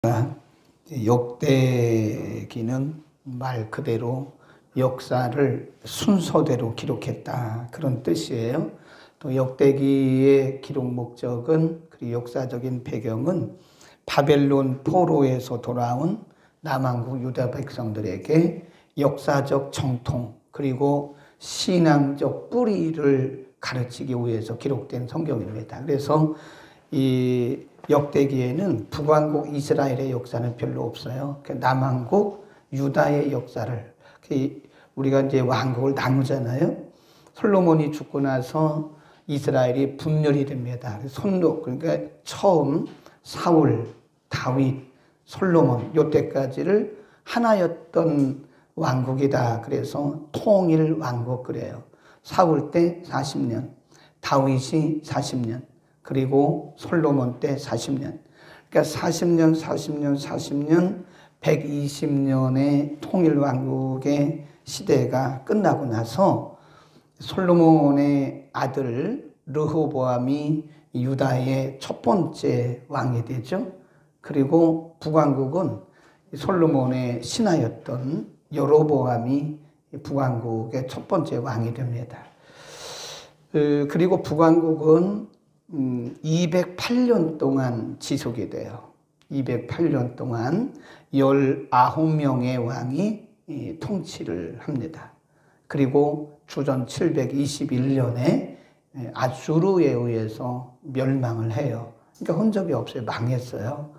역대기는 말 그대로 역사를 순서대로 기록했다, 그런 뜻이에요. 또 역대기의 기록 목적은, 그리고 역사적인 배경은 바벨론 포로에서 돌아온 남한국 유다 백성들에게 역사적 정통 그리고 신앙적 뿌리를 가르치기 위해서 기록된 성경입니다. 그래서 이 역대기에는 북왕국 이스라엘의 역사는 별로 없어요. 남왕국 유다의 역사를, 우리가 이제 왕국을 나누잖아요. 솔로몬이 죽고 나서 이스라엘이 분열이 됩니다. 그러니까 처음 사울, 다윗, 솔로몬 요때까지를 하나였던 왕국이다. 그래서 통일 왕국 그래요. 사울 때 40년, 다윗이 40년, 그리고 솔로몬 때 40년. 그러니까 40년, 120년의 통일왕국의 시대가 끝나고 나서 솔로몬의 아들 르호보암이 유다의 첫 번째 왕이 되죠. 그리고 북왕국은 솔로몬의 신하였던 여로보암이 북왕국의 첫 번째 왕이 됩니다. 그리고 북왕국은 208년 동안 지속이 돼요. 208년 동안 19명의 왕이 통치를 합니다. 그리고 주전 721년에 아수르에 의해서 멸망을 해요. 그러니까 흔적이 없어요. 망했어요.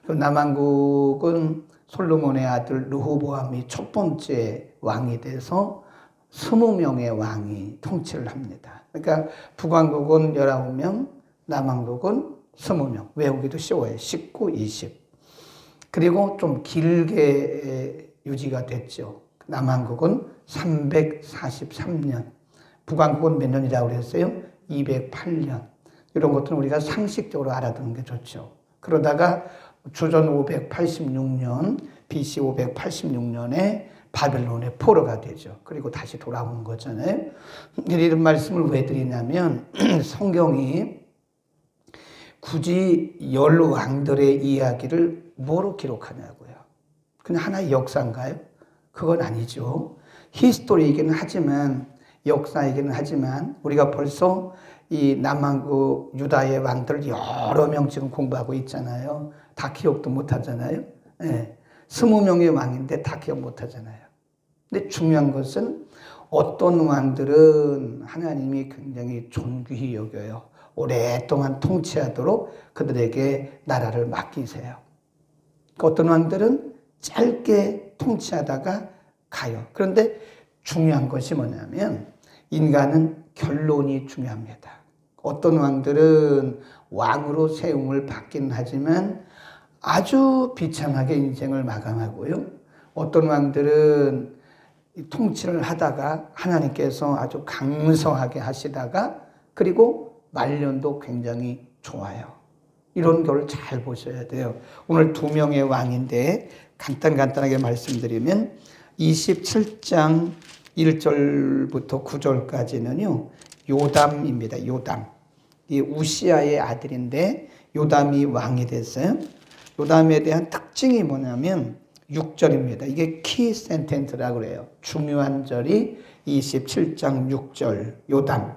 남한국은 솔로몬의 아들 르호보암이 첫 번째 왕이 돼서 20명의 왕이 통치를 합니다. 그러니까 북왕국은 19명, 남왕국은 20명. 외우기도 쉬워요. 19, 20. 그리고 좀 길게 유지가 됐죠. 남왕국은 343년. 북왕국은 몇 년이라고 그랬어요? 208년. 이런 것들은 우리가 상식적으로 알아두는 게 좋죠. 그러다가 주전 586년, BC 586년에 바벨론의 포로가 되죠. 그리고 다시 돌아오는 거잖아요. 이런 말씀을 왜 드리냐면 성경이 굳이 열 왕들의 이야기를 뭐로 기록하냐고요. 그냥 하나의 역사인가요? 그건 아니죠. 히스토리이기는 하지만, 역사이기는 하지만 우리가 벌써 이 남한국 유다의 왕들 여러 명 지금 공부하고 있잖아요. 다 기억도 못 하잖아요. 네. 20명의 왕인데 다 기억 못 하잖아요. 근데 중요한 것은 어떤 왕들은 하나님이 굉장히 존귀히 여겨요. 오랫동안 통치하도록 그들에게 나라를 맡기세요. 어떤 왕들은 짧게 통치하다가 가요. 그런데 중요한 것이 뭐냐면 인간은 결론이 중요합니다. 어떤 왕들은 왕으로 세움을 받긴 하지만 아주 비참하게 인생을 마감하고요. 어떤 왕들은 통치를 하다가 하나님께서 아주 강성하게 하시다가 그리고 말년도 굉장히 좋아요. 이런 걸 잘 보셔야 돼요. 오늘 2명의 왕인데 간단하게 말씀드리면 27장 1절부터 9절까지는요. 요담입니다. 요담. 이 우시아의 아들인데 요담이 왕이 됐어요. 요담에 대한 특징이 뭐냐면 6절입니다. 이게 키 센텐스라고 그래요. 중요한 절이 27장 6절 요담.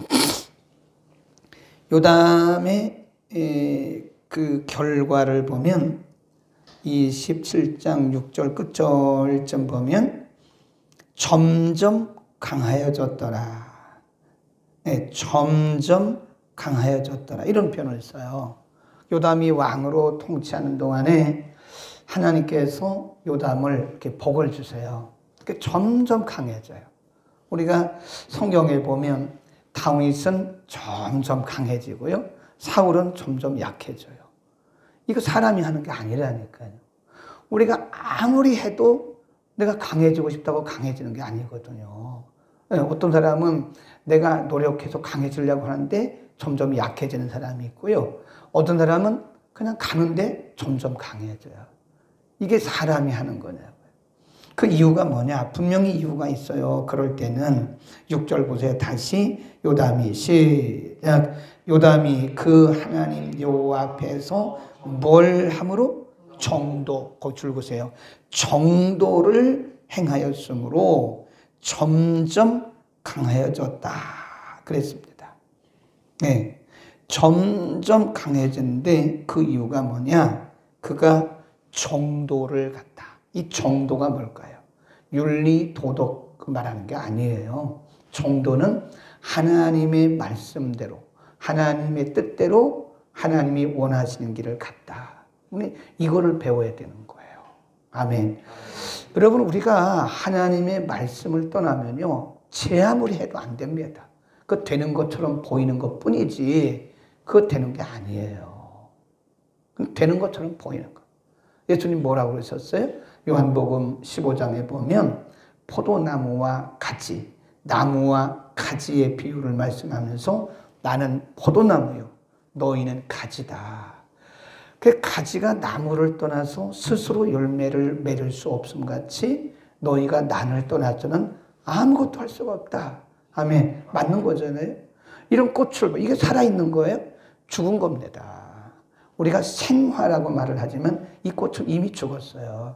요담의 그 결과를 보면 27장 6절 끝절쯤 보면 점점 강하여졌더라. 네, 점점 강하여졌더라. 이런 표현을 써요. 요담이 왕으로 통치하는 동안에 하나님께서 요담을 이렇게 복을 주세요. 점점 강해져요. 우리가 성경에 보면 다윗은 점점 강해지고요. 사울은 점점 약해져요. 이거 사람이 하는 게 아니라니까요. 우리가 아무리 해도 내가 강해지고 싶다고 강해지는 게 아니거든요. 어떤 사람은 내가 노력해서 강해지려고 하는데 점점 약해지는 사람이 있고요. 어떤 사람은 그냥 가는데 점점 강해져요. 이게 사람이 하는 거냐고요. 그 이유가 뭐냐? 분명히 이유가 있어요. 그럴 때는 6절 보세요. 다시 요담이 시작. 요담이 그 하나님 여호와 앞에서 뭘 함으로? 정도, 거기 줄 보세요. 정도를 행하였으므로 점점 강해졌다. 그랬습니다. 네. 점점 강해졌는데 그 이유가 뭐냐? 그가 정도를 갖다. 이 정도가 뭘까요? 윤리, 도덕 말하는 게 아니에요. 정도는 하나님의 말씀대로, 하나님의 뜻대로 하나님이 원하시는 길을 갔다. 우리 이거를 배워야 되는 거예요. 아멘. 여러분, 우리가 하나님의 말씀을 떠나면요, 제 아무리 해도 안 됩니다. 그거 되는 것처럼 보이는 것 뿐이지, 그거 되는 게 아니에요. 되는 것처럼 보이는 거. 예수님 뭐라고 그러셨어요? 요한복음 15장에 보면 포도나무와 가지, 나무와 가지의 비유를 말씀하면서 나는 포도나무요, 너희는 가지다. 그 가지가 나무를 떠나서 스스로 열매를 맺을 수 없음 같이 너희가 나를 떠나서는 아무것도 할 수가 없다. 아멘. 맞는 거잖아요. 이런 꽃을, 이게 살아있는 거예요? 죽은 겁니다. 우리가 생화라고 말을 하지만 이 꽃은 이미 죽었어요.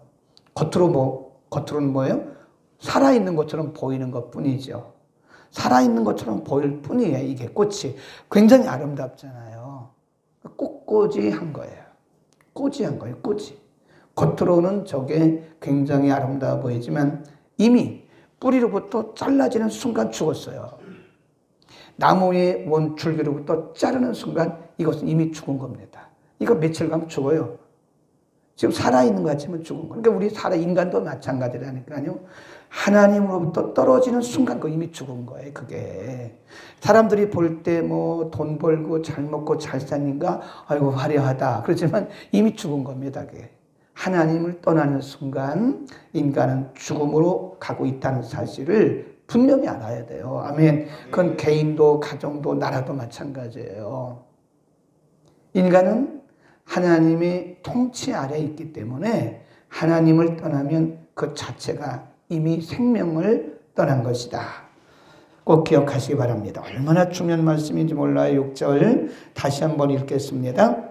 겉으로는 뭐예요? 살아있는 것처럼 보이는 것 뿐이죠. 살아있는 것처럼 보일 뿐이에요. 이게 꽃이 굉장히 아름답잖아요. 꽃꽂이한 거예요. 꼬지한 거예요. 꼬지. 겉으로는 저게 굉장히 아름다워 보이지만 이미 뿌리로부터 잘라지는 순간 죽었어요. 나무의 원 줄기로부터 자르는 순간 이것은 이미 죽은 겁니다. 이거 며칠 가면 죽어요. 지금 살아있는 것 같지만 죽은 거. 그러니까 우리 인간도 마찬가지라니까요. 하나님으로부터 떨어지는 순간 그 이미 죽은 거예요. 그게 사람들이 볼 때 뭐 돈 벌고 잘 먹고 잘 사니까 아이고 화려하다 그렇지만 이미 죽은 겁니다. 그게 하나님을 떠나는 순간 인간은 죽음으로 가고 있다는 사실을 분명히 알아야 돼요. 아멘. 그건 개인도 가정도 나라도 마찬가지예요. 인간은 하나님의 통치 아래에 있기 때문에 하나님을 떠나면 그 자체가 이미 생명을 떠난 것이다. 꼭 기억하시기 바랍니다. 얼마나 중요한 말씀인지 몰라요. 6절 다시 한번 읽겠습니다.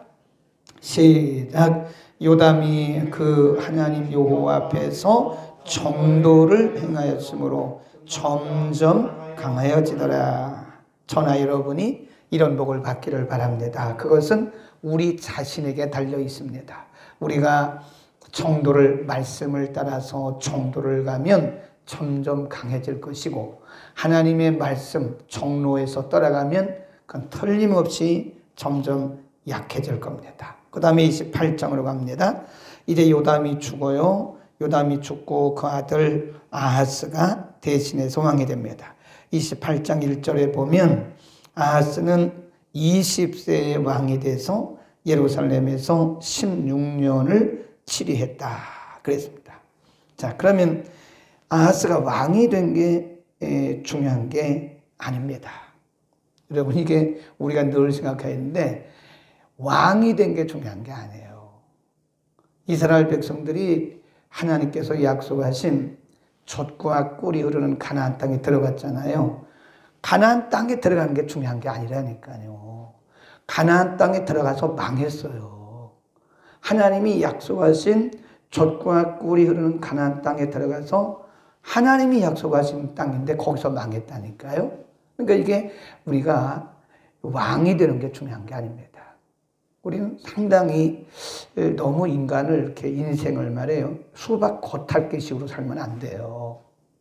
시작. 요담이 그 하나님 여호와 앞에서 정도를 행하였으므로 점점 강하여지더라. 저나 여러분이 이런 복을 받기를 바랍니다. 그것은 우리 자신에게 달려 있습니다. 우리가 정도를, 말씀을 따라서 정도를 가면 점점 강해질 것이고 하나님의 말씀, 정로에서 떠나가면 그건 틀림없이 점점 약해질 겁니다. 그 다음에 28장으로 갑니다. 이제 요담이 죽어요. 요담이 죽고 그 아들 아하스가 대신해서 왕이 됩니다. 28장 1절에 보면 아하스는 20세의 왕이 돼서 예루살렘에서 16년을 치리했다. 그랬습니다. 자, 그러면 아하스가 왕이 된 게 중요한 게 아닙니다. 여러분, 이게 우리가 늘 생각하는데 왕이 된 게 중요한 게 아니에요. 이스라엘 백성들이 하나님께서 약속하신 젖과 꿀이 흐르는 가나안 땅에 들어갔잖아요. 가나안 땅에 들어가는 게 중요한 게 아니라니까요. 가나안 땅에 들어가서 망했어요. 하나님이 약속하신 젖과 꿀이 흐르는 가나안 땅에 들어가서 하나님이 약속하신 땅인데 거기서 망했다니까요. 그러니까 이게 우리가 왕이 되는 게 중요한 게 아닙니다. 우리는 상당히 너무 인간을 이렇게 인생을 말해요. 수박 겉핥기식으로 살면 안 돼요.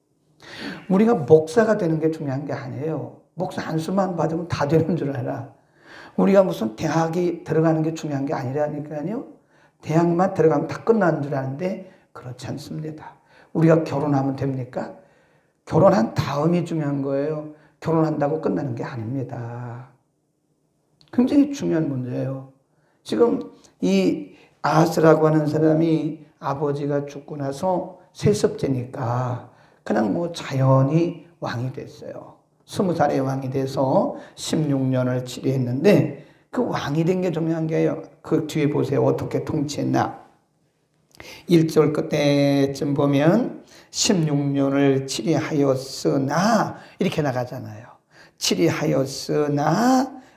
우리가 목사가 되는 게 중요한 게 아니에요. 목사 안수만 받으면 다 되는 줄 알아. 우리가 무슨 대학이 들어가는 게 중요한 게 아니라니까요. 대학만 들어가면 다 끝나는 줄 아는데 그렇지 않습니다. 우리가 결혼하면 됩니까? 결혼한 다음이 중요한 거예요. 결혼한다고 끝나는 게 아닙니다. 굉장히 중요한 문제예요. 지금 이 아하스라고 하는 사람이 아버지가 죽고 나서 세습제니까 그냥 뭐 자연히 왕이 됐어요. 20살에 왕이 돼서 16년을 치리했는데 그 왕이 된 게 중요한 게요. 그 뒤에 보세요. 어떻게 통치했나. 1절 끝에쯤 보면 16년을 치리하였으나 이렇게 나가잖아요. 치리하였으나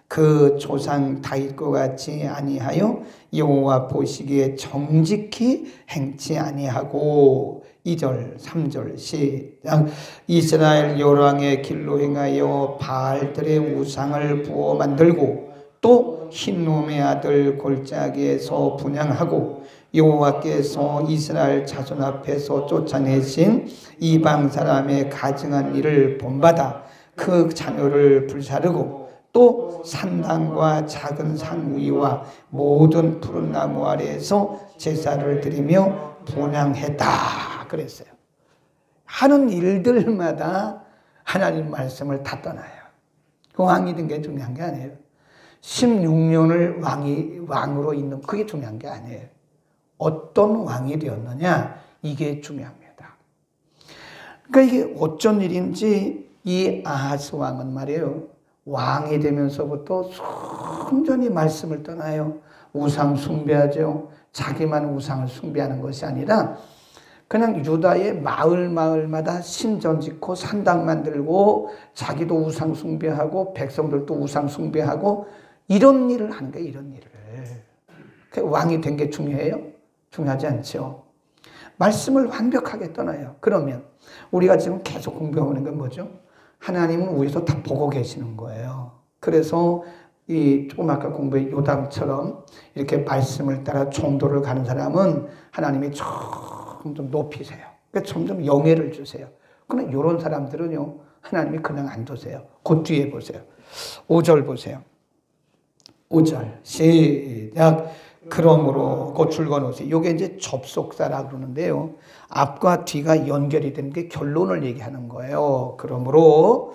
그 조상 다윗과 같이 아니하여 여호와 보시기에 정직히 행치 아니하고 2절 3절 시작. 이스라엘 요랑의 길로 행하여 바알들의 우상을 부어 만들고 또 흰놈의 아들 골짜기에서 분향하고 여호와께서 이스라엘 자손 앞에서 쫓아내신 이방 사람의 가증한 일을 본받아 그 자녀를 불사르고 또 산당과 작은 산 위와 모든 푸른 나무 아래에서 제사를 드리며 분향했다 그랬어요. 하는 일들마다 하나님 말씀을 다 떠나요. 그 왕이 된 게 중요한 게 아니에요. 16년을 왕으로 있는 그게 중요한 게 아니에요. 어떤 왕이 되었느냐 이게 중요합니다. 그러니까 이게 어쩐 일인지 이 아하스 왕은 말이에요. 왕이 되면서부터 순전히 말씀을 떠나요. 우상 숭배하죠. 자기만 우상을 숭배하는 것이 아니라 그냥 유다의 마을마다 신전 짓고 산당 만들고 자기도 우상 숭배하고 백성들도 우상 숭배하고 이런 일을 하는 거예요. 이런 일을. 왕이 된 게 중요해요? 중요하지 않죠. 말씀을 완벽하게 떠나요. 그러면 우리가 지금 계속 공부하는 건 뭐죠? 하나님은 위에서 다 보고 계시는 거예요. 그래서 이 조금 아까 공부한 요담처럼 이렇게 말씀을 따라 종도를 가는 사람은 하나님이 점점 높이세요. 그러니까 점점 영예를 주세요. 그러나 이런 사람들은요, 하나님이 그냥 안 두세요. 그 뒤에 보세요. 5절 보세요. 5절 시작. 그러므로 그 줄거놓으세요. 이게 이제 접속사라고 그러는데요. 앞과 뒤가 연결이 되는 게 결론을 얘기하는 거예요. 그러므로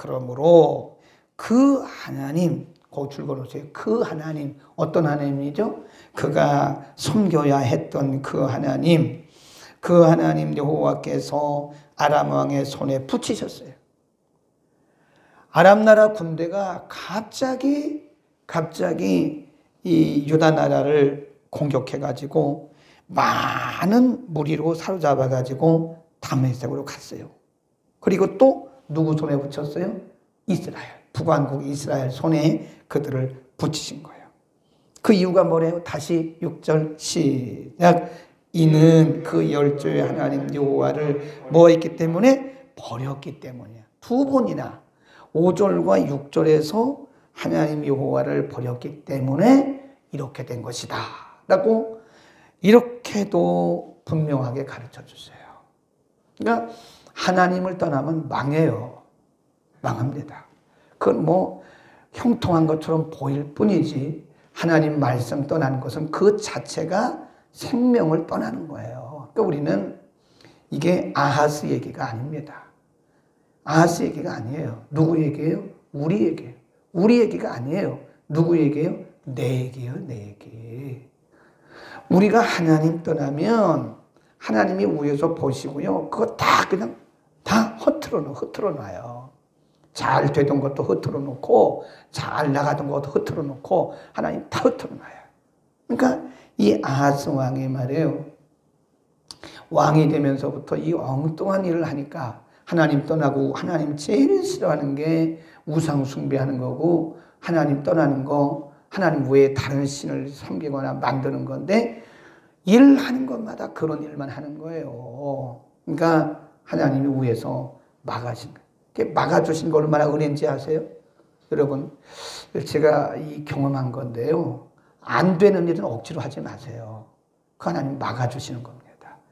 그 하나님, 그 줄거놓으세요. 그 하나님, 어떤 하나님이죠? 그가 섬겨야 했던 그 하나님 여호와께서 아람 왕의 손에 붙이셨어요. 아람 나라 군대가 갑자기 이 유다 나라를 공격해가지고 많은 무리로 사로잡아가지고 다메섹으로 갔어요. 그리고 또 누구 손에 붙였어요? 이스라엘, 북왕국 이스라엘 손에 그들을 붙이신 거예요. 그 이유가 뭐래요? 다시 6절 시작. 이는 그 열조의 하나님 여호와를 뭐 했기 때문에? 버렸기 때문이야. 두 번이나 5절과 6절에서 하나님 여호와를 버렸기 때문에 이렇게 된 것이다 라고 이렇게도 분명하게 가르쳐 주세요. 그러니까 하나님을 떠나면 망해요. 망합니다. 그건 뭐 형통한 것처럼 보일 뿐이지 하나님 말씀 떠나는 것은 그 자체가 생명을 떠나는 거예요. 그러니까 우리는 이게 아하스 얘기가 아닙니다. 아하스 얘기가 아니에요. 누구 얘기예요? 우리 얘기예요. 우리 얘기가 아니에요. 누구 얘기예요? 내 얘기예요. 내 얘기. 우리가 하나님 떠나면 하나님이 위에서 보시고요. 그거 다 그냥 다 흐트러 놔요. 잘 되던 것도 흐트러 놓고 잘 나가던 것도 흐트러 놓고 하나님 다 흐트러 놔요. 그러니까 이 아하스 왕이 말이에요. 왕이 되면서부터 이 엉뚱한 일을 하니까 하나님 떠나고 하나님 제일 싫어하는 게 우상 숭배하는 거고 하나님 떠나는 거 하나님 외에 다른 신을 섬기거나 만드는 건데 일하는 것마다 그런 일만 하는 거예요. 그러니까 하나님이 위에서 막아신 거예요. 막아주신 거 얼마나 은혜인지 아세요? 여러분 제가 이 경험한 건데요. 안 되는 일은 억지로 하지 마세요. 그 하나님 막아주시는 겁니다.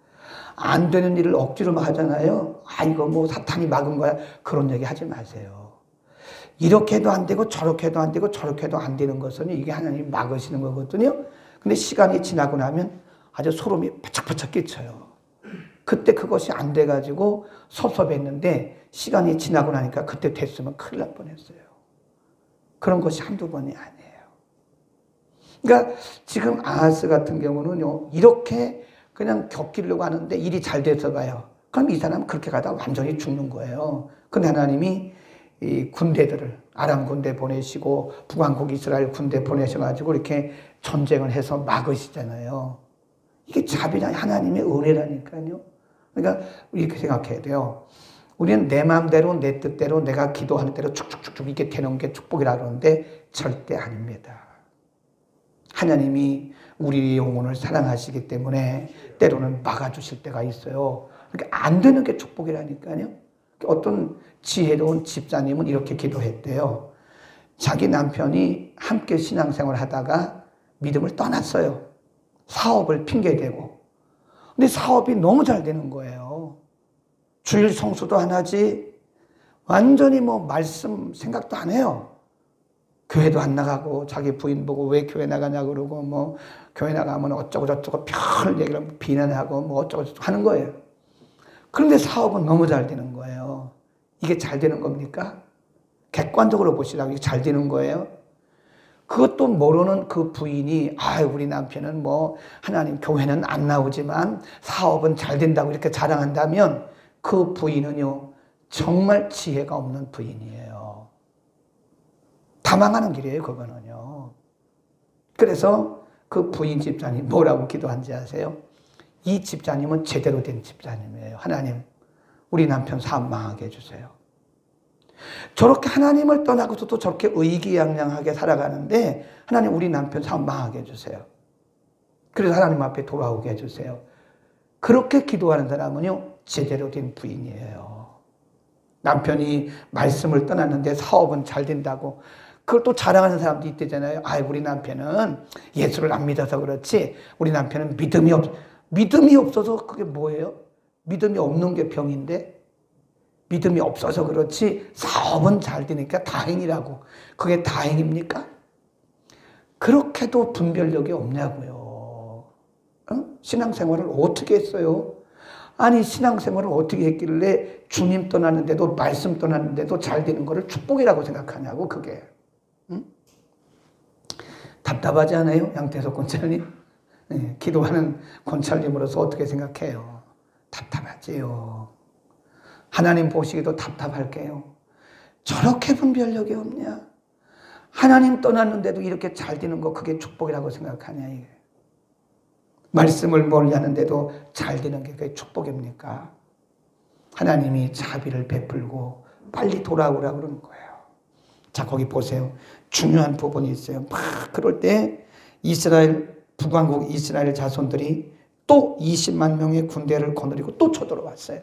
안 되는 일을 억지로 하잖아요. 아 이거 뭐 사탄이 막은 거야. 그런 얘기 하지 마세요. 이렇게도 안 되고 저렇게도 안 되고 저렇게도 안 되는 것은 이게 하나님이 막으시는 거거든요. 근데 시간이 지나고 나면 아주 소름이 바짝바짝 끼쳐요. 그때 그것이 안 돼가지고 섭섭했는데 시간이 지나고 나니까 그때 됐으면 큰일 날 뻔했어요. 그런 것이 한두 번이 아니에요. 그러니까 지금 아하스 같은 경우는요. 이렇게 그냥 겪으려고 하는데 일이 잘 돼서 가요. 그럼 이 사람은 그렇게 가다가 완전히 죽는 거예요. 근데 하나님이 이 군대들을 아람 군대 보내시고 북왕국 이스라엘 군대 보내셔가지고 이렇게 전쟁을 해서 막으시잖아요. 이게 자비랑 하나님의 은혜라니까요. 그러니까 이렇게 생각해야 돼요. 우리는 내 마음대로 내 뜻대로 내가 기도하는 대로 쭉쭉쭉쭉 이게 되는 게 축복이라 그러는데 절대 아닙니다. 하나님이 우리 영혼을 사랑하시기 때문에 때로는 막아주실 때가 있어요. 그러니까 안 되는 게 축복이라니까요. 어떤 지혜로운 집사님은 이렇게 기도했대요. 자기 남편이 함께 신앙생활을 하다가 믿음을 떠났어요. 사업을 핑계대고. 근데 사업이 너무 잘 되는 거예요. 주일 성수도 안 하지, 완전히 뭐 말씀 생각도 안 해요. 교회도 안 나가고, 자기 부인 보고 왜 교회 나가냐 그러고, 뭐 교회 나가면 어쩌고 저쩌고 별 얘기를 비난하고 뭐 어쩌고 저쩌고 하는 거예요. 그런데 사업은 너무 잘 되는 거예요. 이게 잘 되는 겁니까? 객관적으로 보시라고 이게 잘 되는 거예요. 그것도 모르는 그 부인이 우리 남편은 뭐 하나님 교회는 안 나오지만 사업은 잘 된다고 이렇게 자랑한다면 그 부인은요 정말 지혜가 없는 부인이에요. 다 망하는 길이에요, 그거는요. 그래서 그 부인 집사님 뭐라고 기도한지 아세요? 이 집사님은 제대로 된 집사님이에요. 하나님, 우리 남편 사업 망하게 해주세요. 저렇게 하나님을 떠나고서도 저렇게 의기양양하게 살아가는데 하나님, 우리 남편 사업 망하게 해주세요. 그래서 하나님 앞에 돌아오게 해주세요. 그렇게 기도하는 사람은요 제대로 된 부인이에요. 남편이 말씀을 떠났는데 사업은 잘 된다고 그걸 또 자랑하는 사람도 있대잖아요. 우리 남편은 예수를 안 믿어서 그렇지, 우리 남편은 믿음이 없어서 그게 뭐예요? 믿음이 없는 게 병인데 믿음이 없어서 그렇지 사업은 잘 되니까 다행이라고. 그게 다행입니까? 그렇게도 분별력이 없냐고요. 신앙생활을 어떻게 했어요? 아니, 신앙생활을 어떻게 했길래 주님 떠났는데도 말씀 떠났는데도 잘 되는 거를 축복이라고 생각하냐고. 그게 답답하지 않아요? 양태석 권찰님? 네, 기도하는 권찰님으로서 어떻게 생각해요? 답답하지요. 하나님 보시기도 답답할게요. 저렇게 분별력이 없냐? 하나님 떠났는데도 이렇게 잘 되는 거 그게 축복이라고 생각하냐 이게. 말씀을 멀리 하는데도 잘 되는 게 그게 축복입니까? 하나님이 자비를 베풀고 빨리 돌아오라고 그러는 거예요. 자, 거기 보세요. 중요한 부분이 있어요. 막 그럴 때 북왕국 이스라엘 자손들이 또 20만 명의 군대를 거느리고 또 쳐들어왔어요.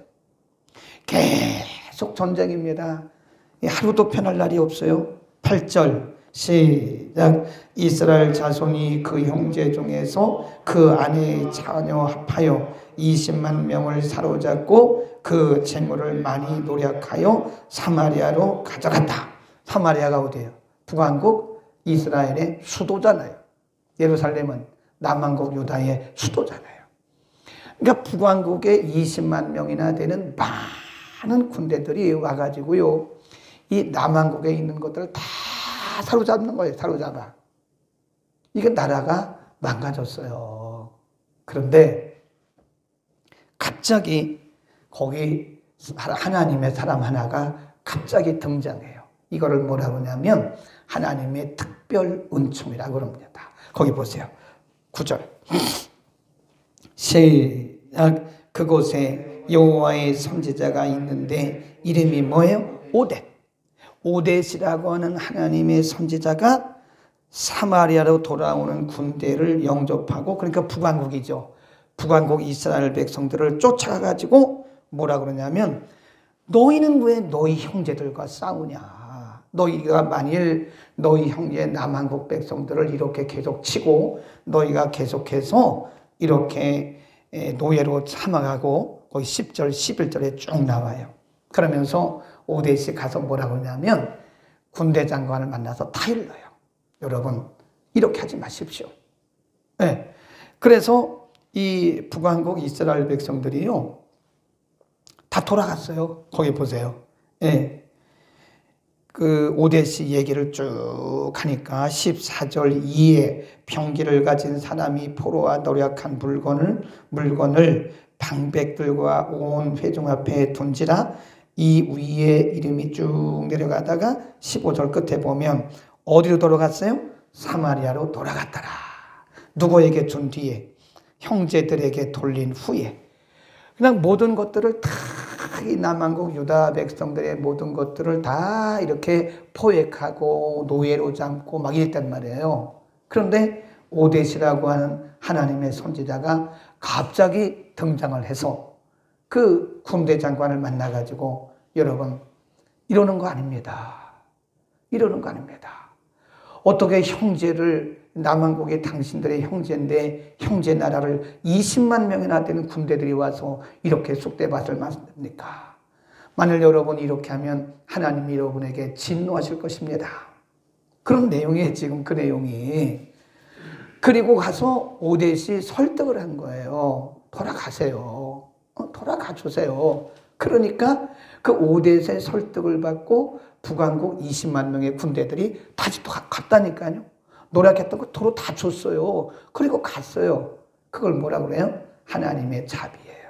계속 전쟁입니다. 하루도 편할 날이 없어요. 8절 시작. 이스라엘 자손이 그 형제 중에서 그 아내의 자녀 합하여 20만 명을 사로잡고 그 재물을 많이 노력하여 사마리아로 가져갔다. 사마리아가 어디예요? 북왕국 이스라엘의 수도잖아요. 예루살렘은 남왕국 유다의 수도잖아요. 그러니까 북왕국에 20만 명이나 되는 많은 군대들이 와가지고요, 이 남왕국에 있는 것들을 다 사로잡는 거예요. 사로잡아. 이게 나라가 망가졌어요. 그런데 갑자기 거기 하나님의 사람 하나가 갑자기 등장해요. 이거를 뭐라고 하냐면 하나님의 특별 은총이라고 그럽니다. 거기 보세요. 9절 시작. 그곳에 여호와의 선지자가 있는데 이름이 뭐예요? 오뎃이라고 하는 하나님의 선지자가 사마리아로 돌아오는 군대를 영접하고, 그러니까 북왕국이죠. 북왕국 이스라엘 백성들을 쫓아가가지고 뭐라 그러냐면 너희는 왜 너희 형제들과 싸우냐. 너희가 만일 너희 형제 남한국 백성들을 이렇게 계속 치고 너희가 계속해서 이렇게 노예로 삼아가고, 거기 10절 11절에 쭉 나와요. 그러면서 오뎃이 가서 뭐라고 하냐면 군대 장관을 만나서 타일러요. 여러분, 이렇게 하지 마십시오. 네. 그래서 이 북왕국 이스라엘 백성들이요 다 돌아갔어요. 거기 보세요. 네. 그 오뎃이 얘기를 쭉 하니까 14절 이에 병기를 가진 사람이 포로와 노력한 물건을 방백들과 온 회중 앞에 둔지라. 이 위에 이름이 쭉 내려가다가 15절 끝에 보면 어디로 돌아갔어요? 사마리아로 돌아갔더라. 누구에게 준 뒤에? 형제들에게 돌린 후에. 그냥 모든 것들을 다 이 남한국 유다 백성들의 모든 것들을 다 이렇게 포획하고 노예로 잡고 막 이랬단 말이에요. 그런데 오뎃이라고 하는 하나님의 선지자가 갑자기 등장을 해서 그 군대 장관을 만나가지고 여러분 이러는 거 아닙니다. 이러는 거 아닙니다. 어떻게 형제를 남한국의 당신들의 형제인데 형제 나라를 20만 명이나 되는 군대들이 와서 이렇게 쑥대밭을 맞습니까? 만일 여러분 이렇게 하면 하나님이 여러분에게 진노하실 것입니다. 그런 내용이에요. 지금 그 내용이. 그리고 가서 오뎃이 설득을 한 거예요. 돌아가세요. 돌아가 주세요. 그러니까 그 오뎃의 설득을 받고 북왕국 20만 명의 군대들이 다시 또 갔다니까요. 노력했던 거 도로 다 줬어요. 그리고 갔어요. 그걸 뭐라 그래요? 하나님의 자비예요.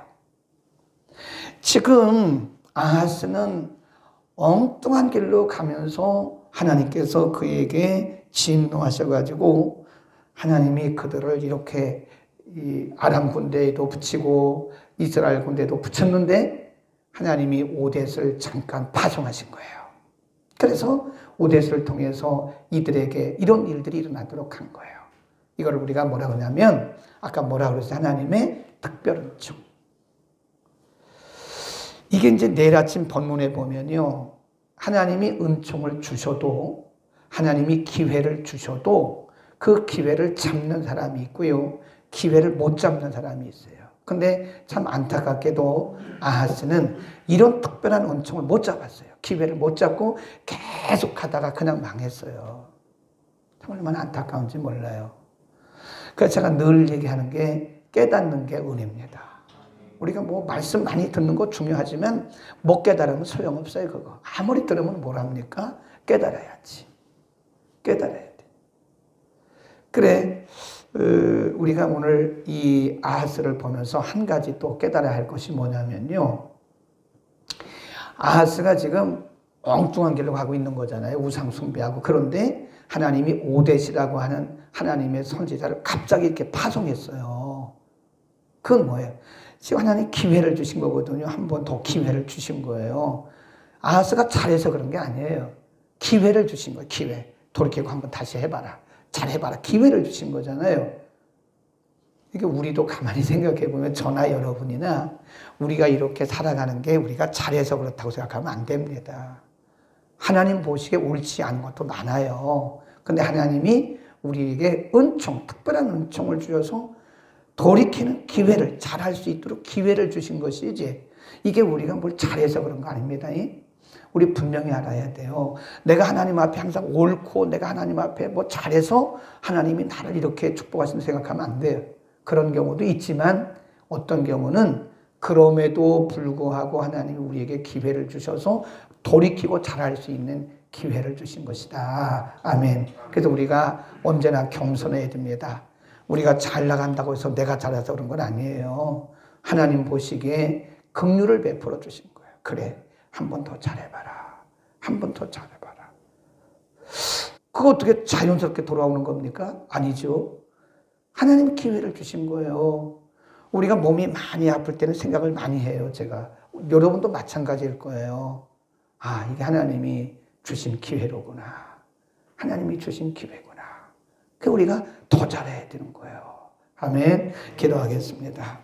지금 아하스는 엉뚱한 길로 가면서 하나님께서 그에게 진노하셔가지고 하나님이 그들을 이렇게 이 아람 군대에도 붙이고 이스라엘 군대에도 붙였는데 하나님이 오뎃을 잠깐 파송하신 거예요. 그래서 오뎃을 통해서 이들에게 이런 일들이 일어나도록 한 거예요. 이걸 우리가 뭐라고 하냐면 아까 뭐라고 그랬어요? 하나님의 특별 은총. 이게 이제 내일 아침 본문에 보면요. 하나님이 은총을 주셔도 하나님이 기회를 주셔도 그 기회를 잡는 사람이 있고요. 기회를 못 잡는 사람이 있어요. 근데 참 안타깝게도 아하스는 이런 특별한 은총을 못 잡았어요. 기회를 못 잡고 계속 하다가 그냥 망했어요. 참 얼마나 안타까운지 몰라요. 그래서 제가 늘 얘기하는 게 깨닫는 게 은혜입니다. 우리가 뭐 말씀 많이 듣는 거 중요하지만 못 깨달으면 소용없어요. 그거 아무리 들으면 뭘 합니까? 깨달아야지. 깨달아야 돼. 그래 우리가 오늘 이 아하스를 보면서 한 가지 또 깨달아야 할 것이 뭐냐면요. 아하스가 지금 엉뚱한 길로 가고 있는 거잖아요. 우상 숭배하고. 그런데 하나님이 오뎃이라고 하는 하나님의 선지자를 갑자기 이렇게 파송했어요. 그건 뭐예요? 지금 하나님 기회를 주신 거거든요. 한 번 더 기회를 주신 거예요. 아하스가 잘해서 그런 게 아니에요. 기회를 주신 거예요. 기회. 돌이키고 한번 다시 해봐라. 잘해봐라. 기회를 주신 거잖아요. 이게 우리도 가만히 생각해 보면 저나 여러분이나 우리가 이렇게 살아가는 게 우리가 잘해서 그렇다고 생각하면 안 됩니다. 하나님 보시기에 옳지 않은 것도 많아요. 근데 하나님이 우리에게 은총, 특별한 은총을 주셔서 돌이키는 기회를 잘할 수 있도록 기회를 주신 것이지 이게 우리가 뭘 잘해서 그런 거 아닙니다. 우리 분명히 알아야 돼요. 내가 하나님 앞에 항상 옳고 내가 하나님 앞에 뭐 잘해서 하나님이 나를 이렇게 축복하신다 생각하면 안 돼요. 그런 경우도 있지만 어떤 경우는 그럼에도 불구하고 하나님이 우리에게 기회를 주셔서 돌이키고 잘할 수 있는 기회를 주신 것이다. 아멘. 그래서 우리가 언제나 겸손해야 됩니다. 우리가 잘 나간다고 해서 내가 잘해서 그런 건 아니에요. 하나님 보시기에 긍휼을 베풀어 주신 거예요. 그래. 한 번 더 잘해봐라. 한 번 더 잘해봐라. 그거 어떻게 자연스럽게 돌아오는 겁니까? 아니죠. 하나님 기회를 주신 거예요. 우리가 몸이 많이 아플 때는 생각을 많이 해요. 제가. 여러분도 마찬가지일 거예요. 아, 이게 하나님이 주신 기회로구나. 하나님이 주신 기회구나. 그 우리가 더 잘해야 되는 거예요. 아멘. 기도하겠습니다.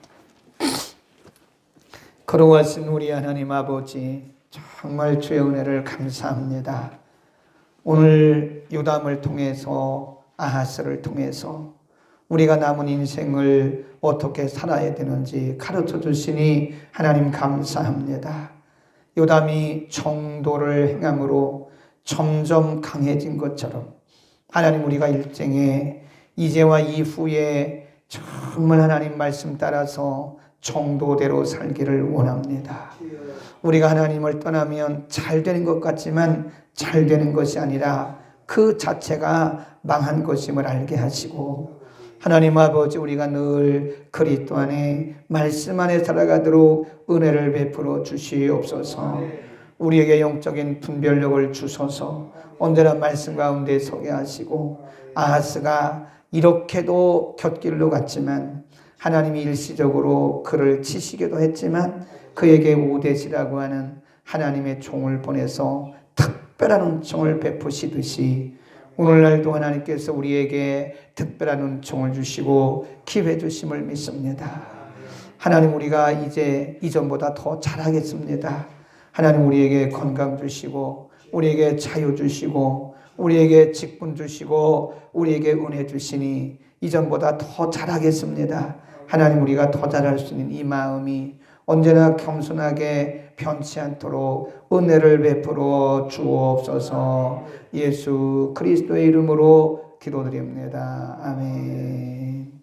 거룩하신 우리 하나님 아버지, 정말 주의 은혜를 감사합니다. 오늘 요담을 통해서 아하스를 통해서 우리가 남은 인생을 어떻게 살아야 되는지 가르쳐 주시니 하나님 감사합니다. 요담이 정도를 행함으로 점점 강해진 것처럼 하나님 우리가 일생에 이제와 이후에 정말 하나님 말씀 따라서 정도대로 살기를 원합니다. 우리가 하나님을 떠나면 잘 되는 것 같지만 잘 되는 것이 아니라 그 자체가 망한 것임을 알게 하시고 하나님 아버지 우리가 늘 그리스도 안에 말씀 안에 살아가도록 은혜를 베풀어 주시옵소서. 우리에게 영적인 분별력을 주소서. 언제나 말씀 가운데 서게 하시고 아하스가 이렇게도 곁길로 갔지만 하나님이 일시적으로 그를 치시기도 했지만 그에게 오대시라고 하는 하나님의 종을 보내서 특별한 은총을 베푸시듯이 오늘날도 하나님께서 우리에게 특별한 은총을 주시고 기회 주심을 믿습니다. 하나님, 우리가 이제 이전보다 더 잘하겠습니다. 하나님, 우리에게 건강 주시고 우리에게 자유 주시고 우리에게 직분 주시고 우리에게 은혜 주시니 이전보다 더 잘하겠습니다. 하나님, 우리가 더 잘할 수 있는 이 마음이 언제나 겸손하게 변치 않도록 은혜를 베풀어 주옵소서. 예수 그리스도의 이름으로 기도드립니다. 아멘.